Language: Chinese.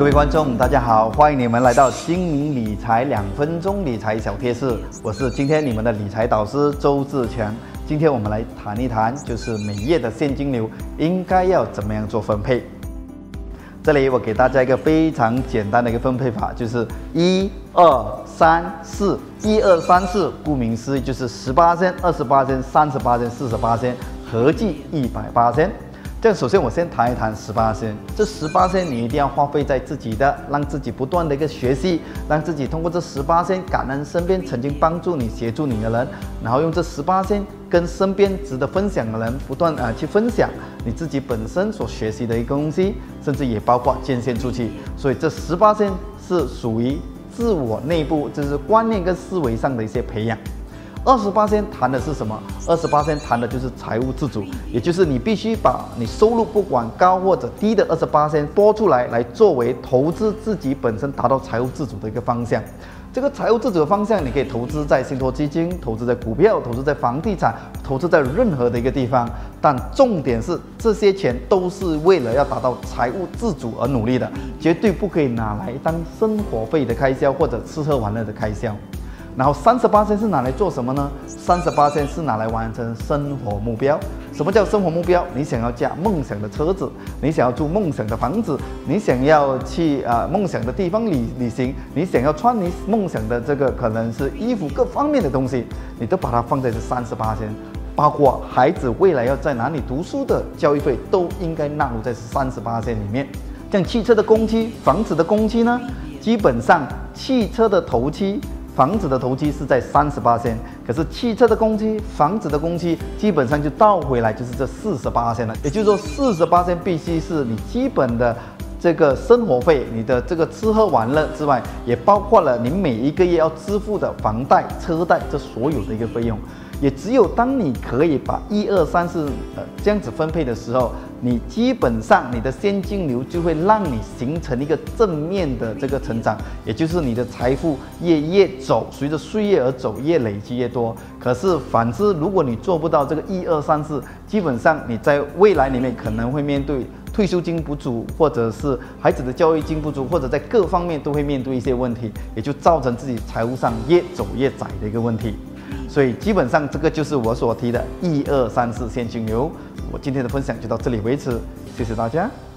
各位观众，大家好，欢迎你们来到精明理财2分钟理财小贴士，我是今天你们的理财导师周志强。今天我们来谈一谈，就是每月的现金流应该要怎么样做分配。这里我给大家一个非常简单的一个分配法，就是1、2、3、4， 1、2、3、4，顾名思义就是18%、28%、38%、48%，合计100%。这样，首先我先谈一谈18%。这18%你一定要花费在自己的，让自己不断的一个学习，让自己通过这18%感恩身边曾经帮助你、协助你的人，然后用这18%跟身边值得分享的人不断去分享你自己本身所学习的一个东西，甚至也包括捐献出去。所以这18%是属于自我内部，就是观念跟思维上的一些培养。28% 谈的是什么？28% 谈的就是财务自主，也就是你必须把你收入不管高或者低的28%拨出来，来作为投资自己本身达到财务自主的一个方向。这个财务自主的方向，你可以投资在信托基金，投资在股票，投资在房地产，投资在任何的一个地方。但重点是，这些钱都是为了要达到财务自主而努力的，绝对不可以拿来当生活费的开销或者吃喝玩乐的开销。然后38%是拿来做什么呢？38%是拿来完成生活目标。什么叫生活目标？你想要驾梦想的车子，你想要住梦想的房子，你想要去梦想的地方旅行，你想要穿你梦想的这个可能是衣服，各方面的东西，你都把它放在这38%。包括孩子未来要在哪里读书的教育费，都应该纳入在38%里面。像汽车的工期、房子的工期呢，基本上汽车的头期、房子的头期是在38%，可是汽车的工期、房子的工期基本上就倒回来就是这48%了。也就是说，48%必须是你基本的这个生活费，你的这个吃喝玩乐之外，也包括了你每一个月要支付的房贷、车贷这所有的一个费用。也只有当你可以把1、2、3、4这样子分配的时候，你基本上你的现金流就会让你形成一个正面的这个成长，也就是你的财富越走，随着岁月而走，越累积越多。可是反之，如果你做不到这个1、2、3、4，基本上你在未来里面可能会面对退休金不足，或者是孩子的教育金不足，或者在各方面都会面对一些问题，也就造成自己财务上越走越窄的一个问题。所以基本上这个就是我所提的1、2、3、4现金流。我今天的分享就到这里为止，谢谢大家。